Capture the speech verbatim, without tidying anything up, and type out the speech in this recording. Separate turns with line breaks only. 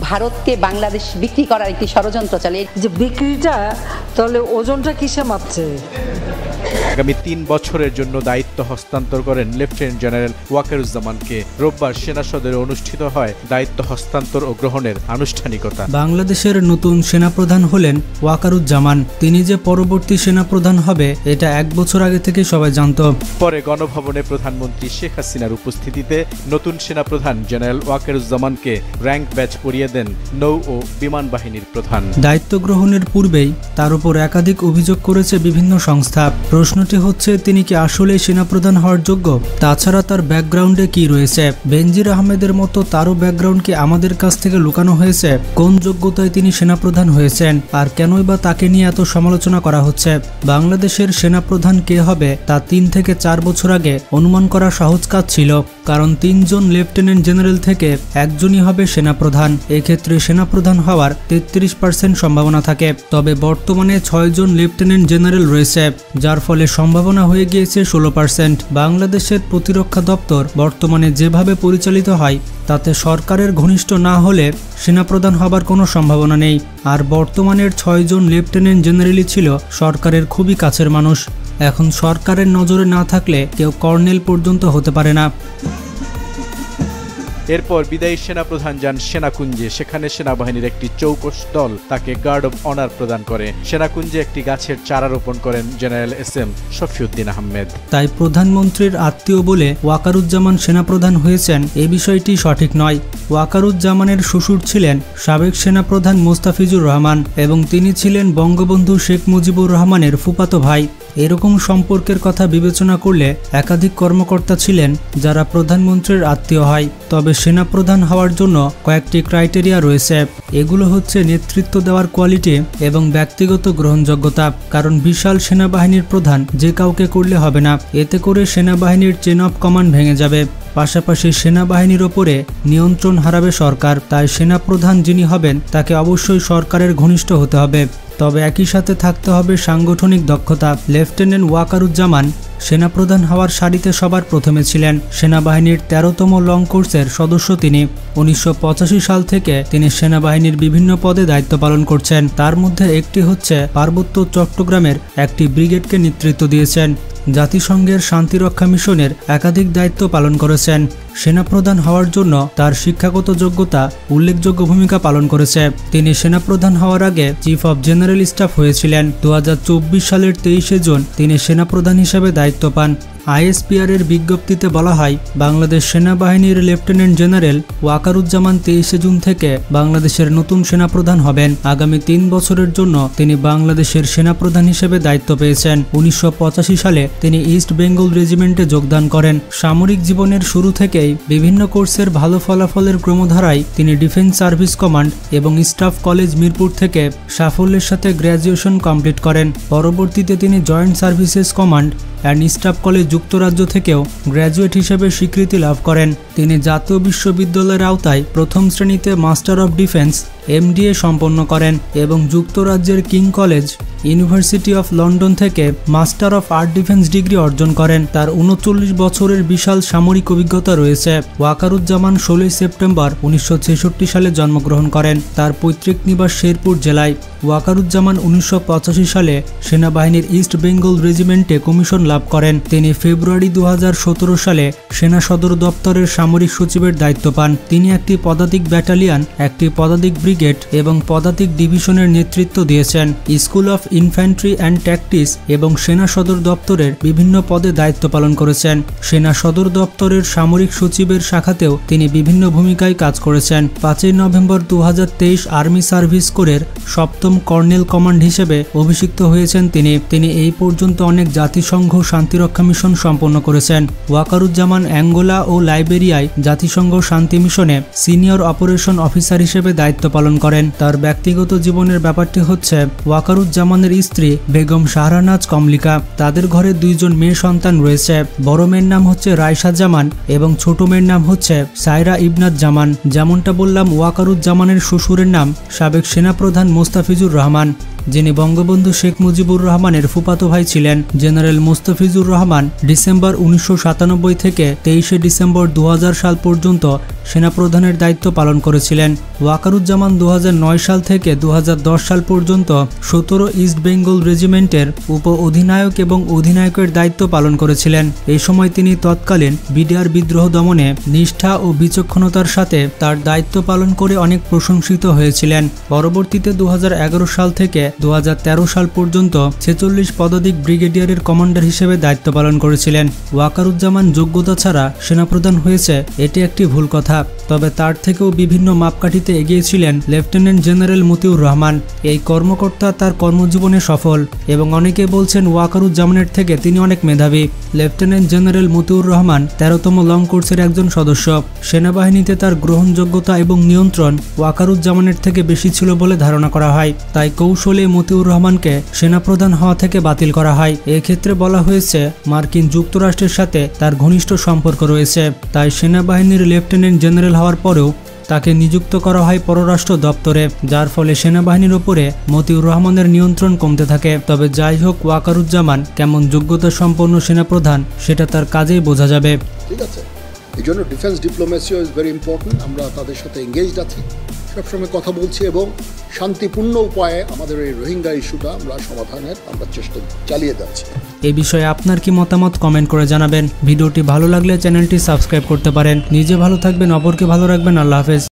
ভারতকে বাংলাদেশ বিক্রি করার একটি ষড়যন্ত্র চলে।
যে বিক্রিটা তাহলে ওজনটা কিসে মাপছে?
আগামী তিন বছরের জন্য দায়িত্ব হস্তান্তর করেন লেফটেন্যান্ট জেনারেল ওয়াকারুজ্জামানকে। রোববার সেনা সদরে অনুষ্ঠিত হয় দায়িত্ব হস্তান্তর ও গ্রহণের আনুষ্ঠানিকতা।
বাংলাদেশের নতুন সেনাপ্রধান হলেন ওয়াকারুজ্জামান। তিনি যে পরবর্তী সেনাপ্রধান হবে এটা এক বছর আগে থেকে সবাই জানত।
পরে গণভবনে প্রধানমন্ত্রী শেখ হাসিনার উপস্থিতিতে নতুন সেনাপ্রধান জেনারেল ওয়াকারুজ্জামানকে র্যাঙ্ক ব্যাচ পরিয়ে দেন নৌ ও বিমান বাহিনীর প্রধান।
দায়িত্ব গ্রহণের পূর্বেই তার উপর একাধিক অভিযোগ করেছে বিভিন্ন সংস্থা। প্রশ্নটি হচ্ছে, তিনি কি আসলেই সেনাপ্রধান হওয়ার যোগ্য? তাছাড়া তার ব্যাকগ্রাউন্ডে কি রয়েছে? বেনজির আহমেদের মতো তারও ব্যাকগ্রাউন্ড কি আমাদের কাছ থেকে লুকানো হয়েছে? কোন যোগ্যতায় তিনি সেনাপ্রধান হয়েছেন, আর কেনই বা তাকে নিয়ে এত সমালোচনা করা হচ্ছে? বাংলাদেশের সেনাপ্রধান কে হবে তা তিন থেকে চার বছর আগে অনুমান করা সহজ কাজ ছিল, কারণ তিনজন লেফটেন্যান্ট জেনারেল থেকে একজনই হবে সেনাপ্রধান। এক্ষেত্রে সেনাপ্রধান হওয়ার তেত্রিশ পার্সেন্ট সম্ভাবনা থাকে। তবে বর্তমানে ছয়জন লেফটেন্যান্ট জেনারেল রয়েছে, যার ফলে সম্ভাবনা হয়ে গিয়েছে ষোলো পার্সেন্ট। বাংলাদেশের প্রতিরক্ষা দপ্তর বর্তমানে যেভাবে পরিচালিত হয় তাতে সরকারের ঘনিষ্ঠ না হলে সেনাপ্রধান হবার কোনো সম্ভাবনা নেই। আর বর্তমানের ছয়জন লেফটেন্যান্ট জেনারেলই ছিল সরকারের খুবই কাছের মানুষ। এখন সরকারের নজরে না থাকলে কেউ কর্নেল পর্যন্ত হতে পারে না।
এরপর বিদায়ী সেনাপ্রধান যান সেনাকুঞ্জে। সেখানে সেনাবাহিনীর একটি চৌকস দল তাকে গার্ড অব অনার প্রদান করে। সেনাকুঞ্জে একটি গাছের চারা রোপণ করেন general S M Shafiuddin Ahmed.
তাই প্রধানমন্ত্রীর আত্মীয় বলে ওয়াকারুজ্জামান সেনাপ্রধান হয়েছেন এ বিষয়টি সঠিক নয়। ওয়াকারুজ্জামানের শ্বশুর ছিলেন সাবেক সেনাপ্রধান মোস্তাফিজুর রহমান এবং তিনি ছিলেন বঙ্গবন্ধু শেখ মুজিবুর রহমানের ফুফাতো ভাই। এরকম সম্পর্কের কথা বিবেচনা করলে একাধিক কর্মকর্তা ছিলেন যারা প্রধানমন্ত্রীর আত্মীয় হয়। তবে সেনাপ্রধান হওয়ার জন্য কয়েকটি ক্রাইটেরিয়া রয়েছে। এগুলো হচ্ছে নেতৃত্ব দেওয়ার কোয়ালিটি এবং ব্যক্তিগত গ্রহণযোগ্যতা। কারণ বিশাল সেনাবাহিনীর প্রধান যে কাউকে করলে হবে না, এতে করে সেনাবাহিনীর চেন অফ কমান্ড ভেঙে যাবে। পাশাপাশি সেনাবাহিনীর ওপরে নিয়ন্ত্রণ হারাবে সরকার। তাই সেনাপ্রধান যিনি হবেন তাকে অবশ্যই সরকারের ঘনিষ্ঠ হতে হবে। তবে একই সাথে থাকতে হবে সাংগঠনিক দক্ষতা। লেফটেন্যান্ট ওয়াকারুজ্জামান সেনাপ্রধান হওয়ার সারিতে সবার প্রথমে ছিলেন। সেনাবাহিনীর তেরোতম লং কোর্সের সদস্য তিনি। উনিশশো পঁচাশি সাল থেকে তিনি সেনাবাহিনীর বিভিন্ন পদে দায়িত্ব পালন করছেন। তার মধ্যে একটি হচ্ছে পার্বত্য চট্টগ্রামের একটি ব্রিগেডকে নেতৃত্ব দিয়েছেন। জাতিসংঘের শান্তিরক্ষা মিশনের একাধিক দায়িত্ব পালন করেছেন। সেনাপ্রধান হওয়ার জন্য তার শিক্ষাগত যোগ্যতা উল্লেখযোগ্য ভূমিকা পালন করেছে। তিনি সেনাপ্রধান হওয়ার আগে চিফ অব জেনারেল স্টাফ হয়েছিলেন। দু হাজার চব্বিশ সালের তেইশে জুন তিনি সেনাপ্রধান হিসেবে দায়িত্ব পান। আইএসপিআর এর বিজ্ঞপ্তিতে বলা হয়, বাংলাদেশ সেনাবাহিনীর লেফটেন্যান্ট জেনারেল ওয়াকারুজ্জামান তেইশে জুন থেকে বাংলাদেশের নতুন সেনাপ্রধান হবেন। আগামী তিন বছরের জন্য তিনি বাংলাদেশের সেনাপ্রধান হিসেবে দায়িত্ব পেয়েছেন। উনিশশো পঁচাশি সালে তিনি ইস্ট বেঙ্গল রেজিমেন্টে যোগদান করেন। সামরিক জীবনের শুরু থেকেই বিভিন্ন কোর্সের ভালো ফলাফলের ক্রমধারায় তিনি ডিফেন্স সার্ভিস কমান্ড এবং স্টাফ কলেজ মিরপুর থেকে সাফল্যের সাথে গ্র্যাজুয়েশন কমপ্লিট করেন। পরবর্তীতে তিনি joint services command and staff college যুক্তরাজ্য থেকেও গ্র্যাজুয়েট হিসেবে স্বীকৃতি লাভ করেন। তিনি জাতীয় বিশ্ববিদ্যালয়ের আওতায় প্রথম শ্রেণীতে মাস্টার অব ডিফেন্স এমডিএ সম্পন্ন করেন এবং যুক্তরাজ্যের King College University of London থেকে master of art defence degree অর্জন করেন। তার উনচল্লিশ বছরের বিশাল সামরিক অভিজ্ঞতা রয়েছে। ওয়াকারুজ্জামান ষোলোই সেপ্টেম্বর উনিশশো ছেষট্টি সালে জন্মগ্রহণ করেন। তার পৈতৃক নিবাস শেরপুর জেলায়। ওয়াকারুজ্জামান উনিশশো পঁচাশি সালে সেনাবাহিনীর ইস্ট বেঙ্গল রেজিমেন্টে কমিশন লাভ করেন। তিনি ফেব্রুয়ারি দু হাজার সতেরো সালে সেনা সদর দপ্তরের সামরিক সচিবের দায়িত্ব পান। তিনি একটি পদাতিক ব্যাটালিয়ন, একটি পদাতিক ব্রিগেড এবং পদাতিক ডিভিশনের নেতৃত্ব দিয়েছেন। School of infantry and tactics এবং সেনা সদর দপ্তরের বিভিন্ন পদে দায়িত্ব পালন করেছেন। সেনা সদর দপ্তরের সামরিক সচিবের শাখাতেও তিনি বিভিন্ন ভূমিকায় কাজ করেছেন। পাঁচই নভেম্বর দু হাজার তেইশ আর্মি সার্ভিস কোরের সপ্তম কর্নেল কমান্ড হিসেবে অভিষিক্ত হয়েছেন তিনি। তিনি এই পর্যন্ত অনেক জাতিসংঘ শান্তিরক্ষা মিশন সম্পন্ন করেছেন। ওয়াকারুজ্জামান অ্যাঙ্গোলা ও লাইবেরিয়ায় জাতিসংঘ শান্তি মিশনে সিনিয়র অপারেশন অফিসার হিসেবে দায়িত্ব পালন করেন। তার ব্যক্তিগত জীবনের ব্যাপারটি হচ্ছে, ওয়াকারুজ্জামানের স্ত্রী বেগম শাহরানাজ কমলিকা। তাদের ঘরে দুইজন মেয়ে সন্তান রয়েছে। বড় মেয়ের নাম হচ্ছে রায়শা জামান এবং ছোট মেয়ের নাম হচ্ছে সায়রা ইবনাত জামান। যেমনটা বললাম, ওয়াকারুজ্জামানের শ্বশুরের নাম সাবেক সেনাপ্রধান মোস্তাফিজুর রহমান। যিনি বঙ্গবন্ধু শেখ মুজিবুর রহমানের ফুফাতো ভাই ছিলেন। জেনারেল মোস্তাফিজুর রহমান ডিসেম্বর উনিশশো সাতানব্বই থেকে তেইশে ডিসেম্বর দু হাজার সাল পর্যন্ত সেনাপ্রধানের দায়িত্ব পালন করেছিলেন। ওয়াকারুজ্জামান দু হাজার নয় সাল থেকে দু হাজার দশ সাল পর্যন্ত সতেরো ইস্ট বেঙ্গল রেজিমেন্টের উপ অধিনায়ক এবং অধিনায়কের দায়িত্ব পালন করেছিলেন। এই সময় তিনি তৎকালীন বিডিআর বিদ্রোহ দমনে নিষ্ঠা ও বিচক্ষণতার সাথে তার দায়িত্ব পালন করে অনেক প্রশংসিত হয়েছিলেন। পরবর্তীতে দু হাজার এগারো সাল থেকে দু হাজার তেরো সাল পর্যন্ত ছেচল্লিশ পদাধিক ব্রিগেডিয়ারের কমান্ডার হিসেবে দায়িত্ব পালন করেছিলেন। ওয়াকারুজ্জামান যোগ্যতা ছাড়া সেনাপ্রধান হয়েছে এটি একটি ভুল কথা, তবে তার থেকেও বিভিন্ন মাপকাঠিতে এগিয়েছিলেন লেফটেন্যান্ট জেনারেল মতিউর রহমান। এই কর্মকর্তা তার কর্মজীবনে সফল এবং অনেকে বলছেন ওয়াকারুজ্জামানের থেকে তিনি অনেক মেধাবী। লেফটেন্যান্ট জেনারেল মতিউর রহমান তেরোতম লং কোর্সের একজন সদস্য। সেনাবাহিনীতে তার গ্রহণযোগ্যতা এবং নিয়ন্ত্রণ ওয়াকারুজ্জামানের থেকে বেশি ছিল বলে ধারণা করা হয়, তাই কৌশলে মতিউর রহমানকে সেনাপ্রধান হওয়া থেকে বাতিল করা হয়। এক্ষেত্রে বলা হয়েছে মার্কিন যুক্তরাষ্ট্রের সাথে তার ঘনিষ্ঠ সম্পর্ক রয়েছে, তাই সেনাবাহিনীর লেফটেন্যান্ট জেনারেল হওয়ার পরেও তাকে নিযুক্ত করা হয় পররাষ্ট্র দপ্তরে, যার ফলে সেনাবাহিনীর ওপরে মতিউর রহমানের নিয়ন্ত্রণ কমতে থাকে। তবে যাই হোক, ওয়াকারুজ্জামান কেমন যোগ্যতা সম্পন্ন সেনাপ্রধান সেটা তার কাজেই বোঝা যাবে।
ঠিক আছে, এই জন্য ডিফেন্স ডিপ্লোমেসিও ইজ ভেরি ইম্পর্টেন্ট। আমরা তাদের সাথে এঙ্গেজড আছি, সবসময় কথা বলছি এবং শান্তিপূর্ণ উপায়ে আমাদের এই রোহিঙ্গা ইস্যুটা আমরা সমাধানের আমরা চেষ্টা চালিয়ে যাচ্ছি।
এই বিষয়ে আপনার কি মতামত কমেন্ট করে জানাবেন। ভিডিওটি ভালো লাগলে চ্যানেলটি সাবস্ক্রাইব করতে পারেন। নিজে ভালো থাকবেন, অপরকে ভালো রাখবেন। আল্লাহ হাফেজ।